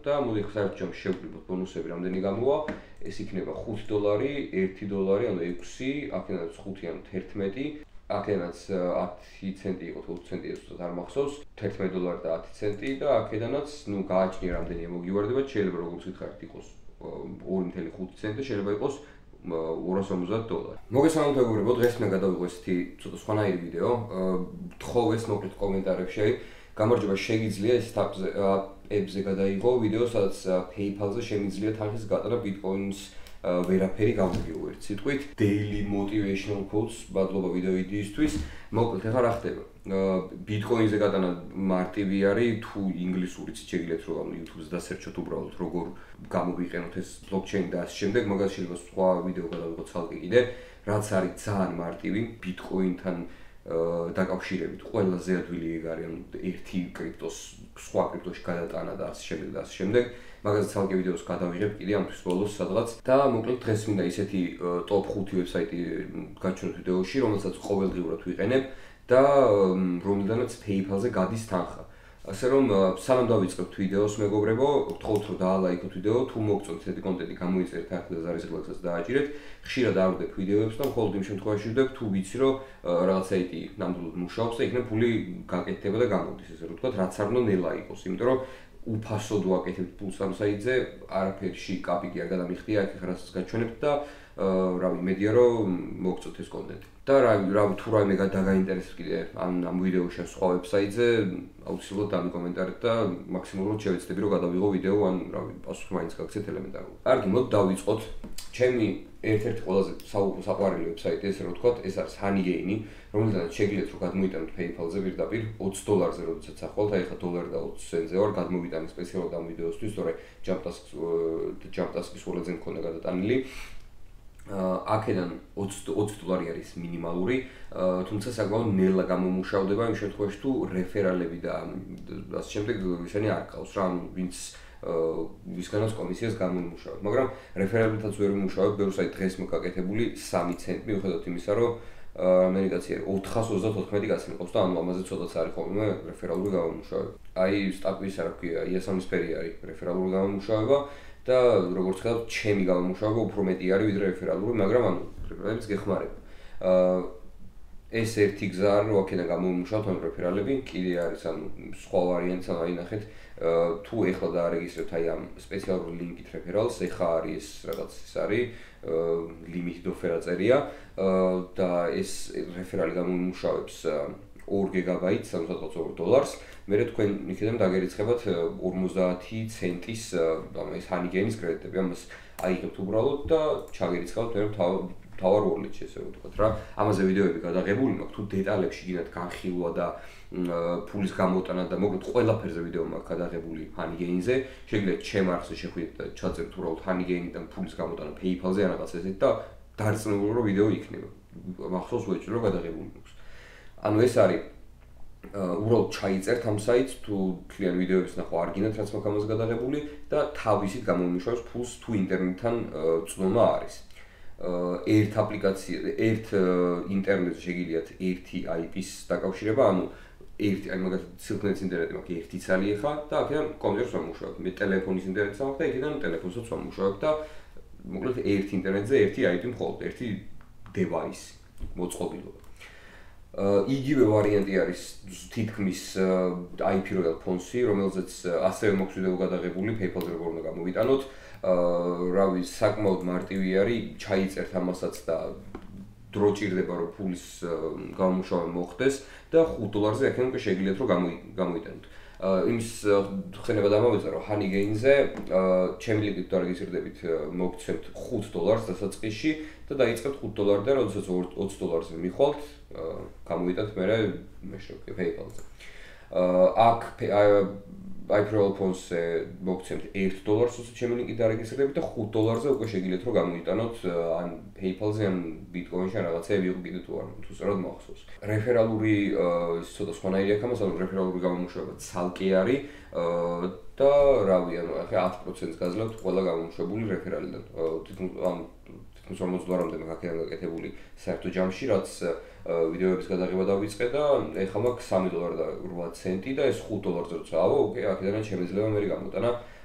და მოდი ხსარჩომ შევკრიბოთ ბონუსები რამდენი გამოვა. ეს იქნება $5, $1, ანუ 6, აქედანაც 5 ანუ 11. აქედანაც 10 ცენტი იყო, 20 ცენტი ზუსტად არ მახსოვს, $11 და 10 ცენტი და აქედანაც, გააჩნია რამდენია მოგივარდება, შეიძლება როგორც გითხარით იყოს 2.5 ცენტი, შეიძლება იყოს $250. მოგესალმებით მეგობრებო, დღეს მე გადავიღო ესეთი ცოტა სხვანაირი ვიდეო. თხოვეს მოკლედ კომენტარებში. გამარჯობა, შეგიძლია ეს აპებზე გადაიღო ვიდეო, სადაც PayPal-ზე შემიძლია თანხის გატანა Bitcoin-ს ვერაფერი გამოგიუერთ. სიტყვით daily motivational quotes მადლობა ვიდეო იდეისთვის. მოკლედ ახლა რა ხდება? Bitcoin-ზე გატანა მარტივი არის, თუ ინგლისურიც შეგიძლიათ რომ YouTube-ზე დასერჩოთ უბრალოდ როგორ გამოვიყენოთ ეს blockchain და ასე შემდეგ, მაგას შეიძლება სხვა ვიდეო გადავიღოთ ცალკე კიდე, რაც არის ძალიან მარტივი Bitcoin-თან დაკავშირებით ყველაზე ადვილი ეგ არის, ანუ ერთი კრიპტოს სხვა კრიპტოში გადატანა და ასე შემდეგ და ასე შემდეგ. მაგაზე ცალკე ვიდეოს გადავიღებ კიდე ამთვის ბოლოს სადღაც და მოკლედ დღეს მინდა ისეთი top 5 ვებსაიტი გაჩვენოთ ვიდეოში, რომელსაც ყოველდღიურად ვიყენებ და რომლიდანაც PayPal-ზე გადის თანხა. ასე რომ სანამ დავიწყებთ ვიდეოს მეგობრებო, გთხოვთ რომ დაალაიქოთ ვიდეო, თუ მოგწონთ ესეთი კონტენტი გამოიწერეთ ახლა და ზარისხლასაც დააჭირეთ. ხშირად ავდებ ვიდეოებს და მხოლოდ იმ შემთხვევაში ვდებ, თუ ვიცი რომ რაღაც საიტი ნამდვილად მუშაობს და იქნებ ფული გაკეთდება და გამოდის, ესე რომ ვთქვათ, რაც არ უნდა ნელა იყოს, იმიტომ რომ უფასოდ ვაკეთებ ფულს ამ საიტზე, არაფერში კაპიკი არ გადამიხდია, აქ ახლა რასაც გაჩვენებთ და რავი, მედია რომ მოგწონთ ეს კონტენტი. და თუ რაიმე დაგაინტერესებთ კიდე ამ ვიდეოში ან სხვა ვებსაიტზე, აუცილებლად დამიკომენტარეთ და მაქსიმალურად შევეცდები რომ გადავიღო ვიდეო, ან რავი, პასუხი მაინც გაგცეთ ელემენტარულად. კარგი, მოდი დავიწყოთ. ჩემი ერთ-ერთი ყველაზე საყვარელი ვებსაიტი, ესე რომ ვთქვათ, ეს არის Honeygain-ი, რომელთანაც შეგიძლიათ რომ გადმოიტანოთ PayPal-ზე პირდაპირ $20-ზე, როდესაც ახვალთ, აი ხა $1 და 20 ცენტზე ვარ, გადმოვიტანე სპეციალურად ამ ვიდეოსთვის, თორე ჯამპტასკის უოლედზე მქონდა გადატანილი. აქედან $20 არის მინიმალური, თუმცა საკმაოდ ნელა გამომუშავდება იმ შემთხვევაში თუ რეფერალები და ასე შემდეგ ისინი არ ყავს რა, ანუ ვინც ვისგანაც კომისიას გამომუშავებ, მაგრამ რეფერალებითაც ვერ ვიმუშავებ, ბევრ საიტ დღეს მოგაკეთებული 3 ცენტი, მიუხედავად იმისა, რომ ამერიკაში 434 კაცი მიყავს და ანუ ამაზე ცოტაც არის ხოლმე რეფერალური გამომუშავება. აი სტაპის რა ქვია, იასამნისფერი არის რეფერალური გამომუშავება და როგორც ხედავთ, ჩემი გამომუშავება უფრო მეტი არის ვიდრე რეფერალური, მაგრამ ანუ რეფერალებიც გეხმარება. ეს ერთი გზა არის, რომ აქედან გამომუშავოთ ამ რეფერალები, კიდე არის ანუ სხვა ვარიანტიც, ანუ აინახეთ, თუ ეხლა დაარეგისტრებთ აი ამ სპეციალურ ლინკით რეფერალს, ეხლა არის ეს რაღაც ის არის limited offer წერია და ეს რეფერალი გამომუშავებს 2 გიგაბაიტს, ანუ სადღაც $2. მერე თქვენ იქიდან დაგერიცხებათ 50 ცენტის ეს Honeygain-ის კრედიტები, ამას აიღებთ უბრალოდ და ჩაგერიცხავთ მე თავარ wallet-ში, ესე ვთქვათ რა. ამაზე ვიდეოები გადაღებული მაქვს, თუ დეტალებში გინდათ განხილვა და ფულის გამოტანა და მოკლედ ყველაფერზე ვიდეო მაქვს გადაღებული Honeygain-ზე. შეგიძლიათ ჩემ არხზე შეხვიდეთ და ჩაწერთ უბრალოდ Honeygain-დან ფულის გამოტანა PayPal-ზე ან რაღაც ესეთ და დარწმუნებული რომ ვიდეო იქნება. მახსოვს ვეჭვი რომ გადაღებული მაქვს. ანუ ეს არის უბრალოდ ჩაიწერთ ამ საიტს, თუ თქვენ ვიდეოებს ნახო არ გინდათ რაც მაქვს ამაზე გადაღებული და თავისით გამომუშავებს ფულს თუ ინტერნეტთან წვდომა არის. ერთ აპლიკაცია, ერთ ინტერნეტზე შეგიძლიათ ერთი IP-ს დაკავშირება, ანუ ერთი, აი მაგალითად სილქნეთის ინტერნეტი მაქვს ერთი ცალი ხა და აქედან კომპიუტერს ვამუშავებ. მე ტელეფონის ინტერნეტს მაქვს და იქიდან ტელეფონსაც ვამუშავებ და მოკლედ ერთ ინტერნეტზე ერთი IP მხოლოდ, ერთი device მოწყობილობა. იგივე ვარიანტი არის თითქმის IP Royal Phone-ი, რომელზეც ასევე მაქვს ვიდეო გადაღებული PayPal-ზე როგორ უნდა გამოვიტანოთ. რავი, საკმაოდ მარტივი არის, ჩაიწერთ ამასაც და დრო ჭირდება რომ ფულის გამომუშავება მოხდეს და $5-ზე აქედან უკვე შეგიძლიათ რომ გამოიტანოთ. იმის ხსენება დამავიწყე რომ Honeygain-ზე ჩემი ლინკით დარეგისტრდებით მოგცემთ $5 დასაწყისში და დაიწყებთ $5 და როდესაც $20-ზე მიხვალთ, გამოიტანთ მერე PayPal-ზე. აქ iPro Phone-ზე მოგცემთ $1, როდესაც ჩემი ლინკით დარეგისტრდებით და $5-ზე უკვე შეგიძლიათ რომ გამოიტანოთ ან PayPal-ზე ან Bitcoin-ში ან რაღაცეები იყო კიდე თუ არ თუ სწორად მახსოვს. რეფერალური ის ცოტა სხვანაირი აქვს ამას, ანუ რეფერალური გამომუშავება ცალკე არის და რავი, ანუ ახლა 10%-ს გაძლევთ ყველა გამომუშავებული რეფერალიდან. თითქმის 50-მდე მაქვს აქედან გაკეთებული საერთო ჯამში, რაც ვიდეოების გადაღება დავიწყე და ეხლა მაქვს $3 და 8 ცენტი და ეს $5-ზე როცა ავო, ოკეი, აქედან შემიძლია მე გამოტანა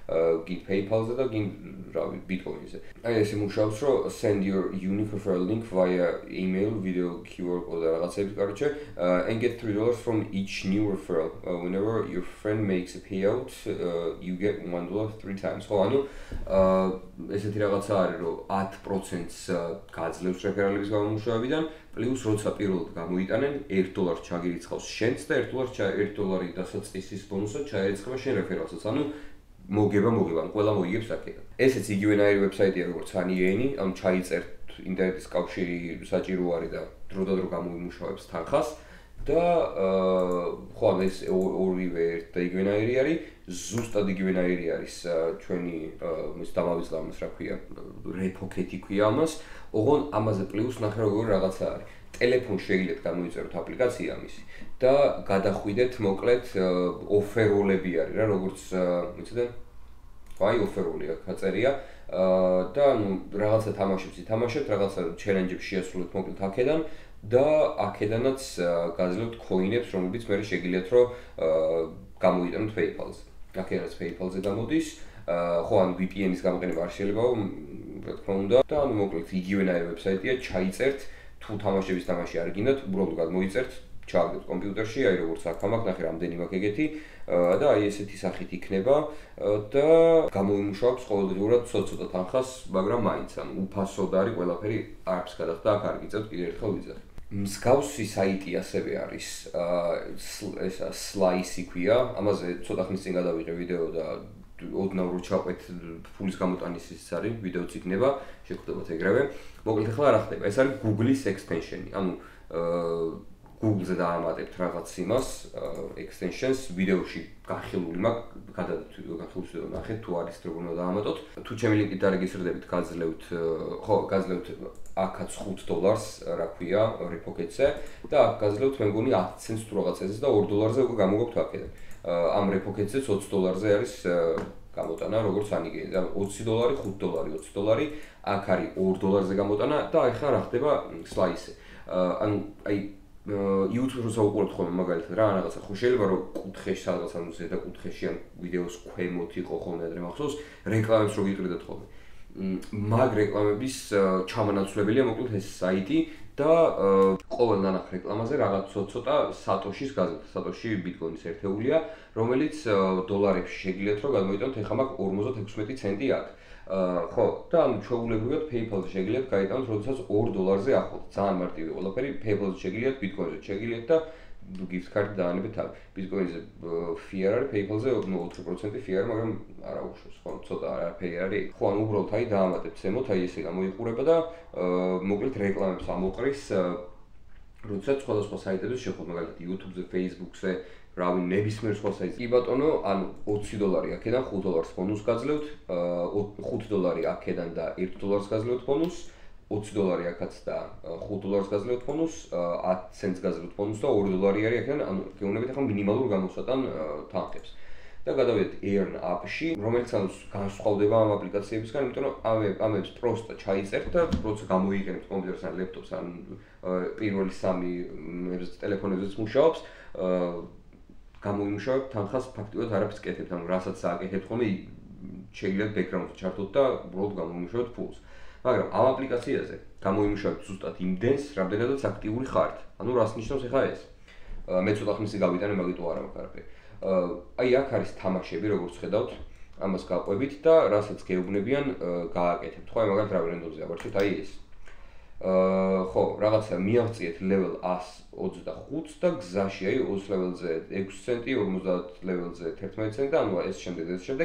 გინ PayPal-ზე და გინ რავი Bitcoin-ზე. აი ესე მუშაობს, რომ send your unique referral link via email, video, QR code და რაღაცები, короче, and get $3 from each new referral. Whenever your friend makes a payout, you get $1 3 times. ხო, ანუ ესეთი რაღაცა არის, რომ 10%-ს გაძლევს რეფერალების გამომუშავებიდან, პლუს როცა პირველად გამოიტანენ, $1 ჩაგირიცხავს შენს და $1 დასაწყისის ბონუსად ჩაერიცხება შენ რეფერალსაც. ანუ მოგება, ანუ ყველა მოიგებს აქედან. ესეც იგივენაირი ვებსაიტია, როგორც AnyAny, ანუ ჩაიწერთ ინტერნეტის კავშირი საჭირო არის და დროდადრო გამოიმუშავებს თანხას და ხო, ანუ ეს ორივე ერთ და იგივენაირი არის, ზუსტად იგივენაირი არის ჩვენი ის დამავიწყდა ამას, რა ქვია, რეპოკეტი ქვია ამას, ოღონ ამაზე პლუს ნახე როგორი რაღაცა არის. ტელეფონში შეგიძლიათ გამოიწეროთ აპლიკაცია ამისი და გადახვიდეთ მოკლედ ოფეროლები არის რა, როგორც მიცოდე? აი ოფეროლი აქ აწერია და ანუ რაღაცა თამაშებს ითამაშებთ, რაღაცა ჩელენჯებს შეასრულეთ მოკლედ აქედან და აქედანაც გაძლევთ ქოინებს, რომლებიც მე შეგიძლიათ რომ გამოიტანოთ PayPal-ზე. აქედანაც PayPal-ზე გამოდის, ხო, ანუ VPN-ის გამოყენება არ შეიძლებაო, რა თქმა უნდა, და ანუ მოკლედ იგივენაირი ვებსაიტია, ჩაიწერთ, თუ თამაშების თამაში არ გინდათ, უბრალოდ გამოიწერთ, ჩააგდეთ კომპიუტერში, აი როგორც აქ ამაქვს, ნახე რამდენი მაქვს ეგეთი და აი ესეთი სახით იქნება და გამოიმუშავებს ყოველდღიურად ცოტა თანხას, მაგრამ მაინც ანუ უფასოდ არის ყველაფერი, არაფერს გადახდა, აქ არ გიწევთ, კიდევ ერთხელ ვიძახი. მსგავსი საიტი ასევე არის, ესა Slice ქვია, ამაზე ცოტა ხნის წინ გადავიღე ვიდეო და ოდნავ რო ჩაყვეთ ფულის გამოტანის ის არის, ვიდეოც იქნება, შეგხვდებათ ეგრევე. მოკლედ ახლა რა ხდება? ეს არის Google-ის extension-ი, ანუ Google-ზე დაამატებთ რაღაც იმას, extensions, ვიდეოში განხილული მაქვს, განხილვის ვიდეო ნახეთ, თუ არის როგორ უნდა დაამატოთ. თუ ჩემი ლინკით დარეგისტრირდებით, გაძლევთ, ხო, გაძლევთ აქაც $5, რა ქვია, რეპოკეტზე და აქ გაძლევთ, მე მგონი 10 ცენტს თუ რაღაცაზე და $2 უკვე გამოგაქვთ აქედან. ამ რეპოკეტზეც $20 არის გამოტანა, როგორც AnyAny, და $20, $5, $20, აქ არის $2 გამოტანა და ახლა რა ხდება Slice-ზე. ანუ აი YouTube-ს საუბრობთ ხოლმე მაგალითად რა, რაღაცა ხო შეიძლება რომ კუთხეში სადღაც ანუ ზედა კუთხეში ან ვიდეოს ქვემოთ იყო ხოლმე ადრე მახსოვს, რეკლამებს რო გიყრიდათ ხოლმე. მაგ რეკლამების ჩამონაცვლებელია მოკლედ ეს საიტი და ყოველ ნანახ რეკლამაზე რაღაც ცოტა სატოშის გაზრდა, სატოში ბიტკოინის ერთეულია, რომელიც დოლარებში შეგიძლიათ რომ გამოიტანოთ, ეხლა მაქვს 56 ცენტი აქ. ხო, და ანუ ჩვეულებრივად PayPal-ზე შეგიძლიათ გაიტანოთ, როდესაც $2-ზე ახლავთ. ძალიან მარტივი ყველაფერი, PayPal-ზე შეგიძლიათ, Bitcoin-ზე შეგიძლიათ და gift card დაანებეთ აქ. Bitcoin-ზე fee არ არის, PayPal-ზე 4% fee არის, მაგრამ არა უშავს, ხო, ცოტა არაფერი არის. ხო, ანუ უბრალოდ აი დაამატებთ ზემოთ, აი ესე გამოიყურება და მოკლედ რეკლამებს ამოყრის, როდესაც სხვადასხვა საიტებზე შეხვდეთ, მაგალითად YouTube-ზე, Facebook-ზე, რავი, ნებისმიერ სხვა საიტზე. კი ბატონო, ანუ $20 აქედან $5 ბონუს გაძლევთ, $5 აქედან და $1 გაძლევთ ბონუს, $20 აქაც და $5 გაძლევთ ბონუს, 10 ცენტს გაძლევთ ბონუს და $2 არის აქედან, ანუ გეუბნებით ახლა მინიმალურ გამოსატან თანხებს. და გადავიდეთ Earn App-ში, რომელიც ანუ განსხვავდება ამ აპლიკაციებისგან, იმიტომ რომ ამებს პროსტა ჩაიწერთ და როცა გამოიყენებთ კომპიუტერს ან ლეპტოპს ან პირველი 3 ტელეფონებზეც მუშაობს, გამოიმუშავებთ თანხას ფაქტიურად არაფერს კეთებთ, ანუ რასაც ააკეთებთ ხოლმე შეგიძლიათ background-ზე ჩართოთ და უბრალოდ გამოიმუშავებთ ფულს. მაგრამ ამ აპლიკაციაზე გამოიმუშავებთ ზუსტად იმდენს, რამდენადაც აქტიური ხართ. ანუ რას ნიშნავს ახლა ეს? მე ცოტა ხნის წინ გავიტანე, მაგიტო არ მაქვს არაფერი. აი აქ არის თამაშები, როგორც ხედავთ, ამას გაყვებით და რასაც გეუბნებიან, გააკეთებთ. ხო, აი მაგალითად რა რენდომზე ავარჩევთ, აი ეს. ხო, რაღაცა მიაღწიეთ level 125 და გზაში აი 20 level-ზე 6 ცენტი, 50 level-ზე 11 ცენტი და ანუ ეს შემდეგ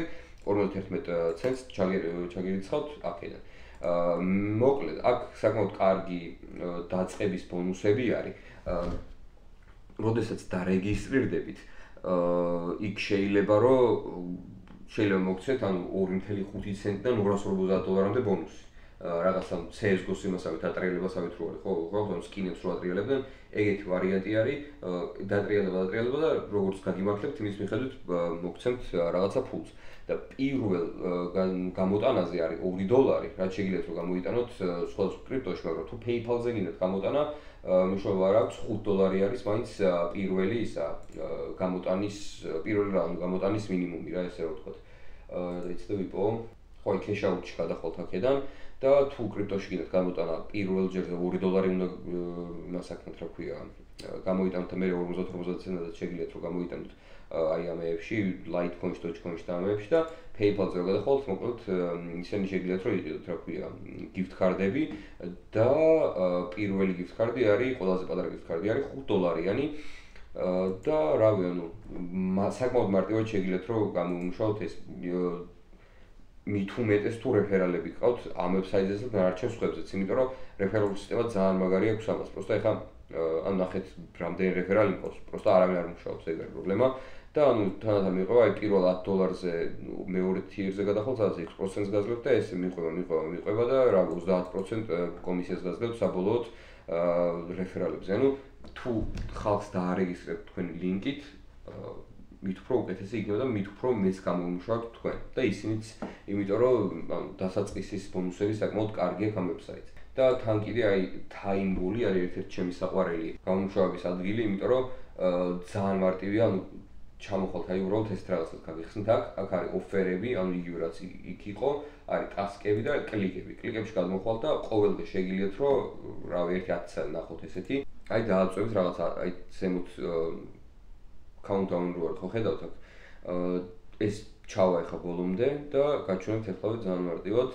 51 ცენტს ჩაგირიცხავთ აქედან. მოკლედ, აქ საკმაოდ კარგი დაწყების ბონუსები არის. როდესაც დარეგისტრირდებით, იქ შეიძლება რომ შეიძლება მოგცეთ ანუ 2.5 ცენტიდან $250-მდე ბონუსი. რაღაცა CS:GO-ს იმასავით ატრიალებასავით რო არის, ხო, ხო, სკინებს რო ატრიალებდნენ, ეგეთი ვარიანტი არის, დატრიალება და როგორც გაგიმართლებთ, იმის მიხედვით მოგცემთ რაღაცა ფულს. და პირველ გამოტანაზე არის $2, რაც შეგიძლიათ რომ გამოიტანოთ სხვადასხვა კრიპტოში, მაგრამ თუ PayPal-ზე გინდათ გამოტანა, მნიშვნელობა არ აქვს, $5 არის მაინც პირველი ისა გამოტანის მინიმუმი რა, ესე რომ ვთქვათ. იცი და ვიპოვო. ხო, აი cash-out-ში გადახვალთ აქედან და თუ კრიპტოში გინდათ გამოტანა პირველ ჯერზე $2 უნდა იმას აქნათ, რა ქვია, გამოიტანოთ და მე 50-50 ცენტად შეგიძლიათ რომ გამოიტანოთ აი ამ ეებში, Litecoin-ში, Dogecoin-ში და ამებში და PayPal-ზე რომ გადახვალთ, მოკლედ ისინი შეგიძლიათ რომ იყიდოთ, რა ქვია, gift card-ები და პირველი gift card-ი არის, ყველაზე პატარა gift card-ი არის $5-იანი და რავი, ანუ საკმაოდ მარტივად შეგიძლიათ რომ გამოიმუშაოთ ეს მით უმეტეს თუ რეფერალები გყავთ ამ ვებსაიტზე და დანარჩენ სხვებზეც, იმიტომ რომ რეფერალური სისტემა ძალიან მაგარი აქვს ამას. Просто ეხლა ან ნახეთ რამდენი რეფერალი მყავს, просто არავინ არ მუშაობს, ეგ არის პრობლემა. და ანუ თანათან მიყვება აი პირველ $10-ზე მეორე თიერზე გადახვალ სადაც 6%-ს გაძლევთ და ეს მიყვება და რა 30% კომისიას გაძლევთ საბოლოოდ რეფერალებზე. ანუ თუ ხალხს დაარეგისტრებთ თქვენი ლინკით, მით უფრო უკეთესი იქნება და მით უფრო მეც გამომუშავებთ თქვენ და ისინიც, იმიტომ რომ დასაწყისის ბონუსები საკმაოდ კარგი აქვს ამ ვებსაიტზე. და თან კიდე აი Timeball არის ერთ-ერთი ჩემი საყვარელი გამომუშავების ადგილი, იმიტომ რომ ძალიან მარტივია, ანუ ჩამოხვალთ აი უბრალოდ ეს რაღაცას გაგიხსნით აქ არის ოფერები, ანუ იგივე რაც იქ იყო, არის ტასკები და კლიკები. კლიკებში გადმოხვალთ და ყოველდღე შეგიძლიათ რომ რავი 1-10 წელი ნახოთ ესეთი. აი დააწვევთ რაღაც აი ზემოთ countdown რო არ ხო ხედავთ აქ. ეს ჩავა ეხა ბოლომდე და გაჩვენებთ ეხლა ძალიან მარტივად.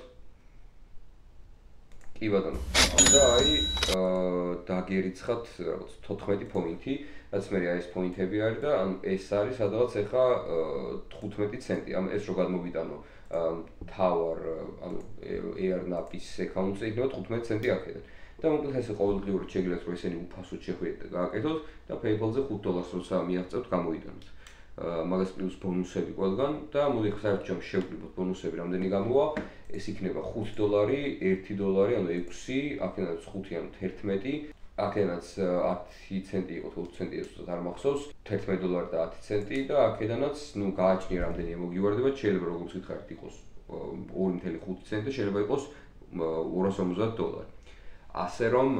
კი ბატონო. და აი დაგერიცხათ რაღაც 14 პოინტი, რაც მე აი ეს პოინტები არის და ანუ ეს არის სადღაც ეხა 15 ცენტი. ამ ეს რო გადმოვიტანო თავარ ანუ AirNap-ის აკაუნტზე იქნება 15 ცენტი აქედან. და მოკლედ ეს ყოველდღიურად შეგიძლიათ რომ ესენი უფასოდ შეხვიდეთ და გააკეთოთ და PayPal-ზე $5 როცა მიაღწევთ გამოიტანოთ. მაგას პლუს ბონუსები ყველგან და მოდი საერთოდ შევკრიბოთ ბონუსები რამდენი გამოვა. ეს იქნება $5, $1, ანუ 6, აქედანაც 5 ან 11, აქედანაც 10 ცენტი იყო, 20 ცენტი ზუსტად არ მახსოვს, $11 და 10 ცენტი და აქედანაც, ნუ გააჩნია რამდენია მოგივარდება, შეიძლება როგორც გითხარით იყოს 2.5 ცენტი და შეიძლება იყოს $250. ასე რომ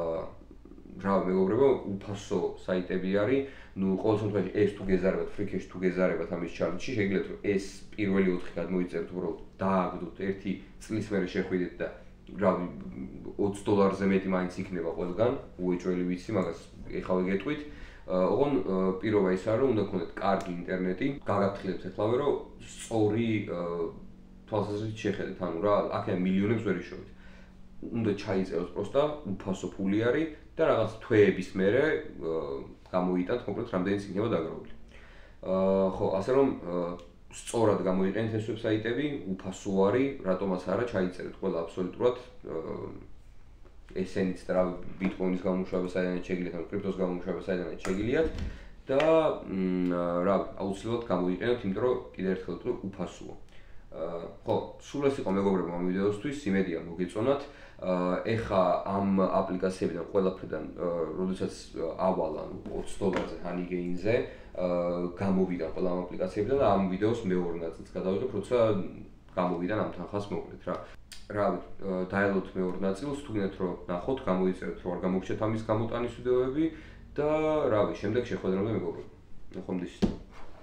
რა მეგობრებო, უფასო საიტები არის, ნუ ყოველ შემთხვევაში ეს თუ გეზარებათ ფრიქეში თუ გეზარებათ ამის ჩალენჯში, შეგიძლიათ რომ ეს პირველი 4 გადმოიწერთ, უბრალოდ დააგდოთ ერთი წლის მერე შეხვიდეთ და რავი $20-ზე მეტი მაინც იქნება ყველგან, უეჭველი ვიცი, მაგას ეხავე გეტყვით. ოღონ პირობა ის არის, რომ უნდა გქონდეთ კარგი ინტერნეტი, გაგაფრთხილებთ ეხლავე, რომ სწორი თვალსაზრისით შეხედეთ, ანუ რა, აქედან მილიონებს ვერ იშოვით. უნდა ჩაიწეროთ პროსტა, უფასო ფული არის და რაღაც თვეების მერე გამოიტანთ, მოკლედ რამდენიც იქნება დაგროვილი. ხო, ასე რომ სწორად გამოიყენეთ ეს ვებსაიტები, უფასო არის, რატომაც არა, ჩაიწერეთ ყველა აბსოლუტურად ესენიც და რა ბიტკოინის გამომუშავება საიდანაც შეგიძლიათ, ან კრიპტოს გამომუშავება საიდანაც შეგიძლიათ და რა აუცილებლად გამოიყენოთ, იმიტომ რომ კიდევ ერთხელ ვთქვი, უფასოა. ხო, სულ ეს იყო მეგობრებო ამ ვიდეოსთვის, იმედია მოგეწონათ. ეხა ამ აპლიკაციებიდან ყველაფერთან, როდესაც ავალ ანუ $20-ზე Honeygain-ზე გამოვიდა ყველა ამ აპლიკაციებიდან და ამ ვიდეოს მეორე ნაწილს გადავიღებ, როცა გამოვიდა ამ თანხას მოკლედ რა. რა დაელოთ მეორე ნაწილს, თუ გინდათ რომ ნახოთ, გამოიწერეთ რომ არ გამოგჩეთ ამის გამოტანის ვიდეოები და რავი, შემდეგ შეხვედრამდე მეგობრებო. ნახვამდის.